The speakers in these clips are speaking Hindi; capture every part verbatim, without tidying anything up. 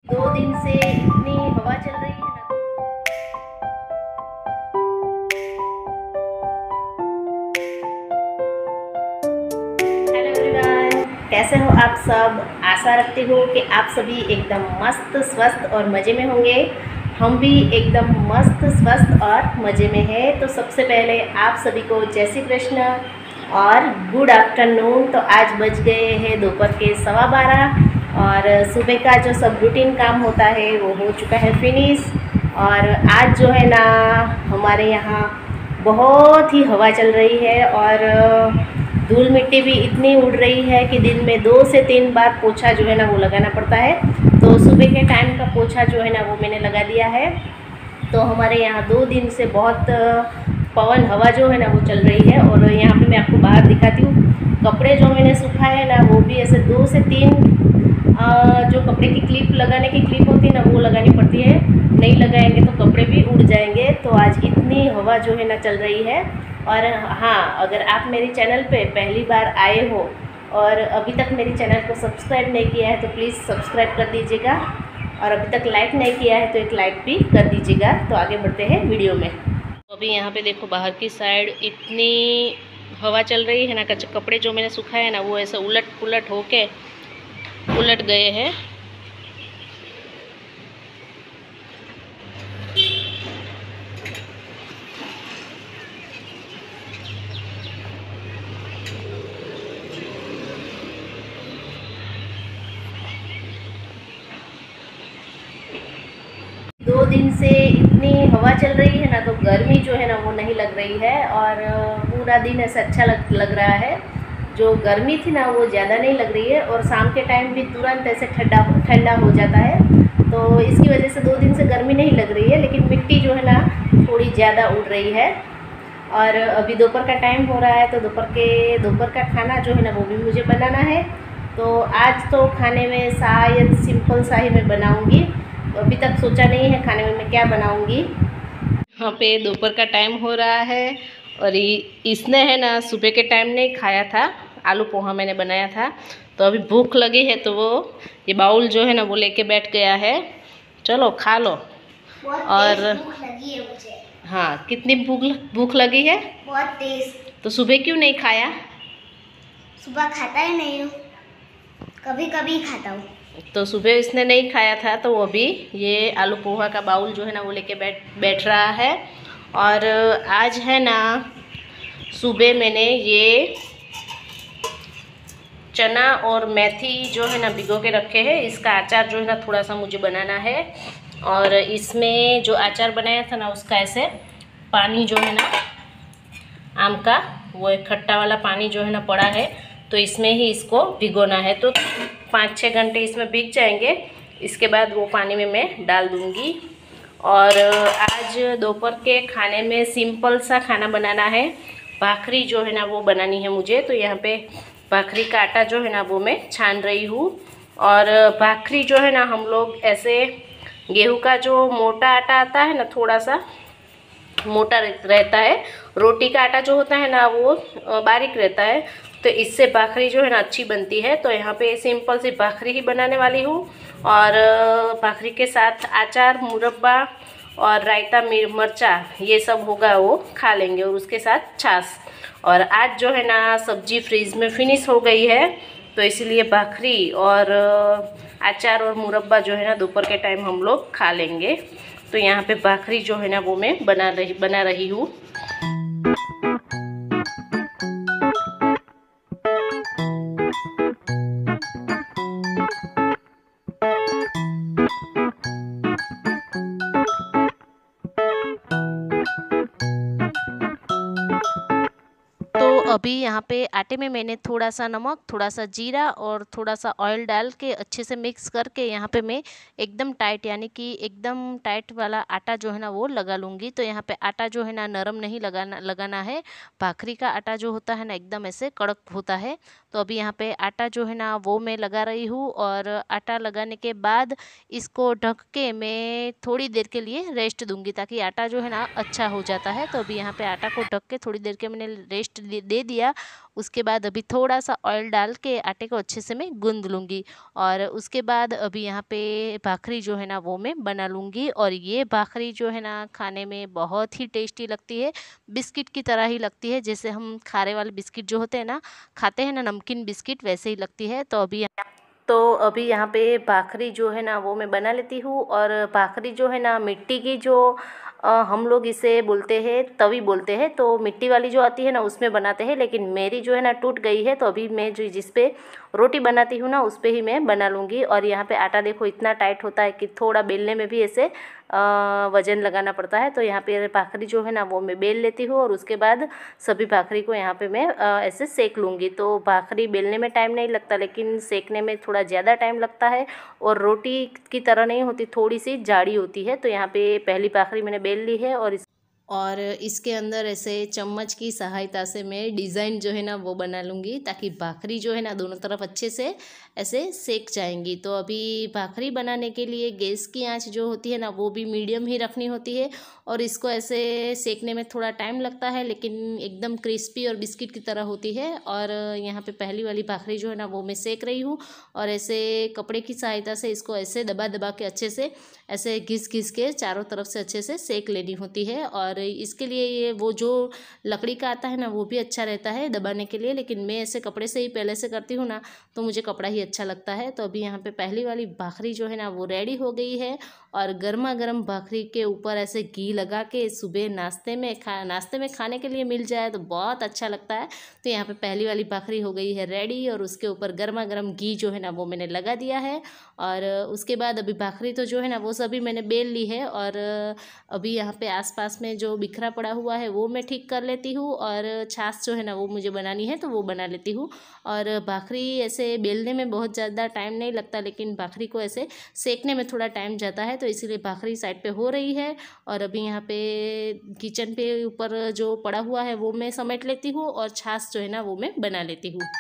दो दिन से इतनी हवा चल रही है ना। हेलो एवरीवन, कैसे हो आप सब। आशा रखती हूँ कि आप सभी एकदम मस्त स्वस्थ और मज़े में होंगे। हम भी एकदम मस्त स्वस्थ और मज़े में हैं। तो सबसे पहले आप सभी को जय श्री कृष्ण और गुड आफ्टरनून। तो आज बज गए हैं दोपहर के सवा बारह और सुबह का जो सब रूटीन काम होता है वो हो चुका है फिनिश। और आज जो है ना हमारे यहाँ बहुत ही हवा चल रही है और धूल मिट्टी भी इतनी उड़ रही है कि दिन में दो से तीन बार पोछा जो है ना वो लगाना पड़ता है। तो सुबह के टाइम का पोछा जो है ना वो मैंने लगा दिया है। तो हमारे यहाँ दो दिन से बहुत पवन हवा जो है ना वो चल रही है। और यहाँ पे मैं आपको बाहर दिखाती हूँ, कपड़े जो मैंने सुखाए हैं ना वो भी ऐसे दो से तीन जो कपड़े की क्लिप लगाने की क्लिप होती है ना वो लगानी पड़ती है, नहीं लगाएंगे तो कपड़े भी उड़ जाएंगे। तो आज इतनी हवा जो है ना चल रही है। और हाँ, अगर आप मेरे चैनल पे पहली बार आए हो और अभी तक मेरे चैनल को सब्सक्राइब नहीं किया है तो प्लीज़ सब्सक्राइब कर दीजिएगा। और अभी तक लाइक नहीं किया है तो एक लाइक भी कर दीजिएगा। तो आगे बढ़ते हैं वीडियो में। तो अभी यहाँ पे देखो बाहर की साइड इतनी हवा चल रही है ना, कपड़े जो मैंने सुखाए हैं ना वो ऐसे उलट पुलट होके उलट गए हैं। दो दिन से इतनी हवा चल रही है ना तो गर्मी जो है ना वो नहीं लग रही है और पूरा दिन ऐसा अच्छा लग लग रहा है। जो गर्मी थी ना वो ज़्यादा नहीं लग रही है और शाम के टाइम भी तुरंत ऐसे ठंडा ठंडा हो जाता है। तो इसकी वजह से दो दिन से गर्मी नहीं लग रही है, लेकिन मिट्टी जो है ना थोड़ी ज़्यादा उड़ रही है। और अभी दोपहर का टाइम हो रहा है तो दोपहर के दोपहर का खाना जो है ना वो भी मुझे बनाना है। तो आज तो खाने में शायद सिंपल सा ही मैं बनाऊँगी। तो अभी तक सोचा नहीं है खाने में मैं क्या बनाऊँगी। यहाँ पे दोपहर का टाइम हो रहा है और इसने है ना सुबह के टाइम नहीं खाया था, आलू पोहा मैंने बनाया था। तो अभी भूख लगी है तो वो ये बाउल जो है ना वो लेके बैठ गया है। चलो खा लो। और भूख लगी है मुझे। हाँ, कितनी भूख भूख लगी है? बहुत तेज। तो सुबह क्यों नहीं खाया? सुबह खाता ही नहीं हूँ, कभी कभी खाता हूँ। तो सुबह इसने नहीं खाया था तो वो अभी ये आलू पोहा का बाउल जो है ना वो लेके बैठ बैठ रहा है। और आज है ना सुबह मैंने ये चना और मेथी जो है ना भिगो के रखे हैं। इसका अचार जो है ना थोड़ा सा मुझे बनाना है। और इसमें जो अचार बनाया था ना उसका ऐसे पानी जो है ना आम का वो एक खट्टा वाला पानी जो है ना पड़ा है, तो इसमें ही इसको भिगोना है। तो पाँच छः घंटे इसमें भीग जाएंगे, इसके बाद वो पानी में मैं डाल दूँगी। और आज दोपहर के खाने में सिंपल सा खाना बनाना है। भाखरी जो है ना वो बनानी है मुझे। तो यहाँ पे भाखरी का आटा जो है ना वो मैं छान रही हूँ। और भाखरी जो है ना हम लोग ऐसे गेहूँ का जो मोटा आटा आता है ना थोड़ा सा मोटा रहता है, रोटी का आटा जो होता है ना वो बारीक रहता है। तो इससे भाखरी जो है ना अच्छी बनती है। तो यहाँ पे सिंपल सी भाखरी ही बनाने वाली हूँ। और भाखरी के साथ अचार, मुरब्बा और रायता, मिर्चा ये सब होगा वो खा लेंगे और उसके साथ छाछ। और आज जो है ना सब्जी फ्रीज में फिनिश हो गई है तो इसलिए भाखरी और अचार और मुरब्बा जो है ना दोपहर के टाइम हम लोग खा लेंगे। तो यहाँ पे भाखरी जो है ना वो मैं बना रही बना रही हूँ। अभी यहाँ पे आटे में मैंने थोड़ा सा नमक, थोड़ा सा जीरा और थोड़ा सा ऑयल डाल के अच्छे से मिक्स करके यहाँ पे मैं एकदम टाइट यानी कि एकदम टाइट वाला आटा जो है ना वो लगा लूँगी। तो यहाँ पे आटा जो है ना नरम नहीं लगाना लगाना है। भाखरी का आटा जो होता है ना एकदम ऐसे कड़क होता है। तो अभी यहाँ पे आटा जो है ना वो मैं लगा रही हूँ। और आटा लगाने के बाद इसको ढक के मैं थोड़ी देर के लिए रेस्ट दूँगी ताकि आटा जो है ना अच्छा हो जाता है। तो अभी यहाँ पे आटा को ढक के थोड़ी देर के मैंने रेस्ट दे दे दिया। उसके बाद अभी थोड़ा सा ऑयल डाल के आटे को अच्छे से मैं गूंद लूँगी और उसके बाद अभी यहाँ पे भाखरी जो है ना वो मैं बना लूँगी। और ये भाखरी जो है ना खाने में बहुत ही टेस्टी लगती है, बिस्किट की तरह ही लगती है, जैसे हम खारे वाले बिस्किट जो होते हैं ना खाते हैं ना, नमकीन बिस्किट, वैसे ही लगती है। तो अभी तो अभी यहाँ पे भाखरी जो है ना वो मैं बना लेती हूँ। और भाखरी जो है ना मिट्टी की जो अ, हम लोग इसे बोलते हैं तवी बोलते हैं, तो मिट्टी वाली जो आती है ना उसमें बनाते हैं, लेकिन मेरी जो है ना टूट गई है, तो अभी मैं जो जिस पे रोटी बनाती हूँ ना उस पे ही मैं बना लूँगी। और यहाँ पे आटा देखो इतना टाइट होता है कि थोड़ा बेलने में भी ऐसे अ, वज़न लगाना पड़ता है। तो यहाँ पे भाखरी जो है ना वो मैं बेल लेती हूँ और उसके बाद सभी भाखरी को यहाँ पे मैं अ, ऐसे सेक लूँगी। तो भाखरी बेलने में टाइम नहीं लगता, लेकिन सेकने में थोड़ा ज़्यादा टाइम लगता है और रोटी की तरह नहीं होती, थोड़ी सी जाड़ी होती है। तो यहाँ पे पहली भाखरी मैंने बेल ली है और इस और इसके अंदर ऐसे चम्मच की सहायता से मैं डिज़ाइन जो है ना वो बना लूँगी, ताकि भाखरी जो है ना दोनों तरफ अच्छे से ऐसे सेक जाएंगी। तो अभी भाखरी बनाने के लिए गैस की आंच जो होती है ना वो भी मीडियम ही रखनी होती है और इसको ऐसे सेकने में थोड़ा टाइम लगता है, लेकिन एकदम क्रिस्पी और बिस्किट की तरह होती है। और यहाँ पे पहली वाली भाखरी जो है ना वो मैं सेक रही हूँ और ऐसे कपड़े की सहायता से इसको ऐसे दबा दबा के अच्छे से ऐसे घिस घिस के चारों तरफ से अच्छे से सेक लेनी होती है। और इसके लिए ये वो जो लकड़ी का आता है ना वो भी अच्छा रहता है दबाने के लिए, लेकिन मैं ऐसे कपड़े से ही पहले से करती हूँ ना, तो मुझे कपड़ा ही अच्छा लगता है। तो अभी यहाँ पे पहली वाली भाखरी जो है ना वो रेडी हो गई है और गर्मा गर्म भाखरी के ऊपर ऐसे घी लगा के सुबह नाश्ते में खा नाश्ते में खाने के लिए मिल जाए तो बहुत अच्छा लगता है। तो यहाँ पे पहली वाली भाखरी हो गई है रेडी और उसके ऊपर गर्मा गर्म घी जो है ना वो मैंने लगा दिया है। और उसके बाद अभी भाखरी तो जो है ना वो सभी मैंने बेल ली है और अभी यहाँ पे आसपास में जो बिखरा पड़ा हुआ है वो मैं ठीक कर लेती हूँ और छाछ जो है ना वो मुझे बनानी है तो वो बना लेती हूँ। और भाखरी ऐसे बेलने में बहुत ज़्यादा टाइम नहीं लगता, लेकिन भाखरी को ऐसे सेकने में थोड़ा टाइम जाता है, तो इसीलिए भाखरी साइड पे हो रही है। और अभी यहाँ पे किचन पे ऊपर जो पड़ा हुआ है वो मैं समेट लेती हूँ और छाछ जो है ना वो मैं बना लेती हूँ।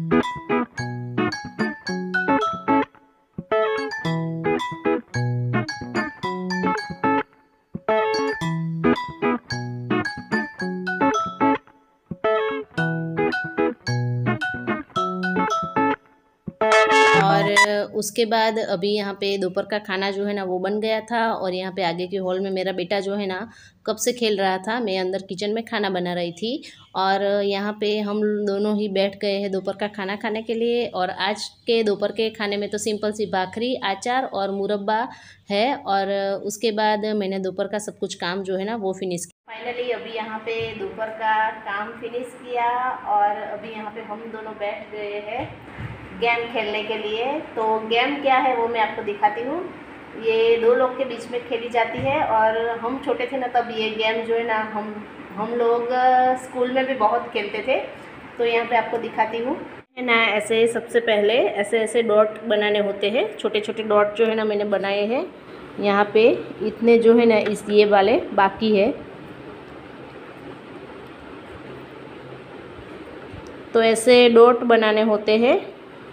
और उसके बाद अभी यहाँ पे दोपहर का खाना जो है ना वो बन गया था और यहाँ पे आगे के हॉल में मेरा बेटा जो है ना कब से खेल रहा था, मैं अंदर किचन में खाना बना रही थी। और यहाँ पे हम दोनों ही बैठ गए हैं दोपहर का खाना खाने के लिए। और आज के दोपहर के खाने में तो सिंपल सी भाखरी, अचार और मुरब्बा है। और उसके बाद मैंने दोपहर का सब कुछ काम जो है ना वो फिनिश किया। फाइनली अभी यहाँ पे दोपहर का काम फिनिश किया और अभी यहाँ पे हम दोनों बैठ गए हैं गेम खेलने के लिए। तो गेम क्या है वो मैं आपको दिखाती हूँ। ये दो लोग के बीच में खेली जाती है और हम छोटे थे ना तब ये गेम जो है ना हम हम लोग स्कूल में भी बहुत खेलते थे। तो यहाँ पे आपको दिखाती हूँ है ना। ऐसे सबसे पहले ऐसे ऐसे डॉट बनाने होते हैं, छोटे छोटे डॉट जो है ना मैंने बनाए हैं। यहाँ पे इतने जो है ना इस ये वाले बाकी है। तो ऐसे डॉट बनाने होते हैं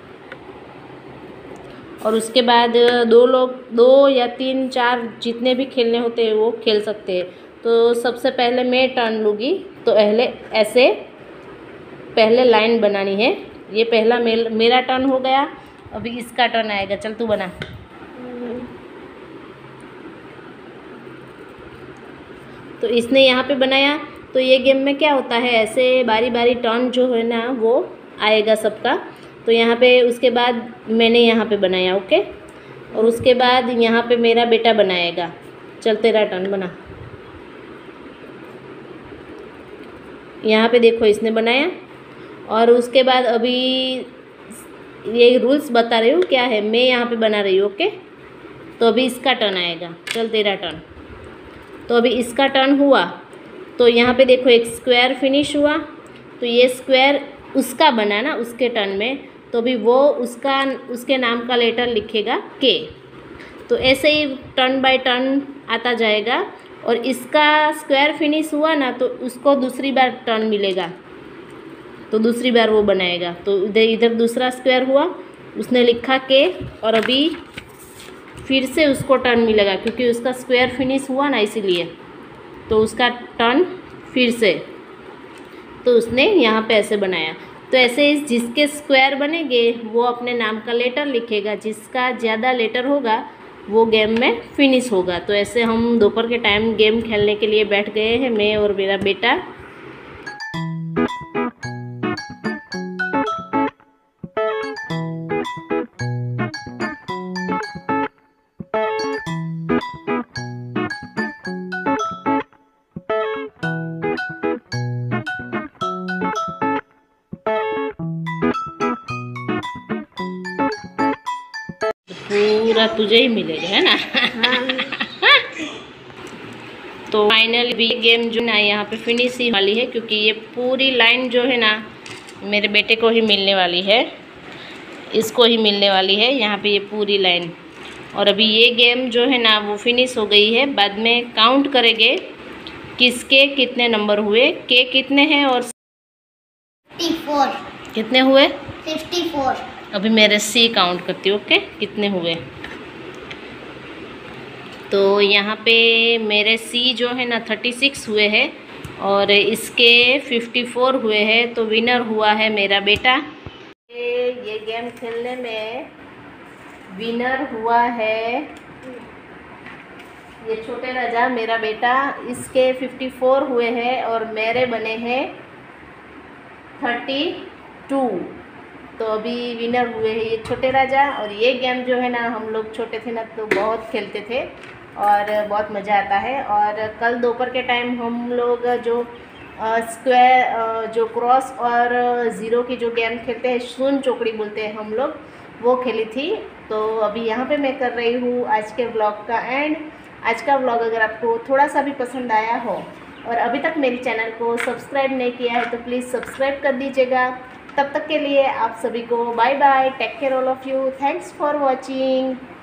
और उसके बाद दो लोग दो या तीन चार जितने भी खेलने होते हैं वो खेल सकते हैं। तो सबसे पहले मैं टर्न लूँगी, तो पहले ऐसे पहले लाइन बनानी है। ये पहला मेल मेरा टर्न हो गया, अभी इसका टर्न आएगा। चल तू बना। तो इसने यहाँ पे बनाया। तो ये गेम में क्या होता है, ऐसे बारी बारी टर्न जो है ना वो आएगा सबका। तो यहाँ पे उसके बाद मैंने यहाँ पे बनाया, ओके। और उसके बाद यहाँ पे मेरा बेटा बनाएगा। चल तेरा टर्न बना। यहाँ पे देखो इसने बनाया। और उसके बाद अभी ये रूल्स बता रही हूँ क्या है, मैं यहाँ पे बना रही हूँ, ओके। तो अभी इसका टर्न आएगा। चल तेरा टर्न। तो अभी इसका टर्न हुआ तो यहाँ पे देखो एक स्क्वायर फिनिश हुआ। तो ये स्क्वायर उसका बना ना उसके टर्न में, तो भी वो उसका उसके नाम का लेटर लिखेगा के। तो ऐसे ही टर्न बाय टर्न आता जाएगा। और इसका स्क्वायर फिनिश हुआ ना तो उसको दूसरी बार टर्न मिलेगा, तो दूसरी बार वो बनाएगा। तो इधर इधर दूसरा स्क्वायर हुआ, उसने लिखा के, और अभी फिर से उसको टर्न मिलेगा क्योंकि उसका स्क्वायर फिनिश हुआ ना इसीलिए। तो उसका टर्न फिर से। तो उसने यहाँ पे ऐसे बनाया। तो ऐसे जिसके स्क्वायर बनेंगे वो अपने नाम का लेटर लिखेगा, जिसका ज़्यादा लेटर होगा वो गेम में फिनिश होगा। तो ऐसे हम दोपहर के टाइम गेम खेलने के लिए बैठ गए हैं, मैं और मेरा बेटा। पूरा तुझे ही मिलेगा, है ना। तो फाइनल भी गेम जो ना यहाँ पे फिनिश ही वाली है, क्योंकि ये पूरी लाइन जो है ना मेरे बेटे को ही मिलने वाली है, इसको ही मिलने वाली है यहाँ पे ये पूरी लाइन। और अभी ये गेम जो है ना वो फिनिश हो गई है। बाद में काउंट करेंगे किसके कितने नंबर हुए, के कितने हैं और चौवन कितने हुए, चौवन। अभी मेरे सी काउंट करती हूँ, ओके, कितने हुए। तो यहाँ पे मेरे सी जो है ना छत्तीस हुए हैं और इसके चौवन हुए हैं। तो विनर हुआ है मेरा बेटा। ये ये गेम खेलने में विनर हुआ है ये छोटे राजा मेरा बेटा, इसके चौवन हुए हैं और मेरे बने हैं बत्तीस। तो अभी विनर हुए हैं ये छोटे राजा। और ये गेम जो है ना हम लोग छोटे थे ना तो बहुत खेलते थे और बहुत मज़ा आता है। और कल दोपहर के टाइम हम लोग जो स्क्वायर जो क्रॉस और ज़ीरो की जो गेम खेलते हैं, शून्य चौकड़ी बोलते हैं हम लोग, वो खेली थी। तो अभी यहाँ पे मैं कर रही हूँ आज के व्लॉग का एंड। आज का व्लॉग अगर आपको थोड़ा सा भी पसंद आया हो और अभी तक मेरे चैनल को सब्सक्राइब नहीं किया है तो प्लीज़ सब्सक्राइब कर दीजिएगा। तब तक के लिए आप सभी को bye bye, take care all of you, thanks for watching.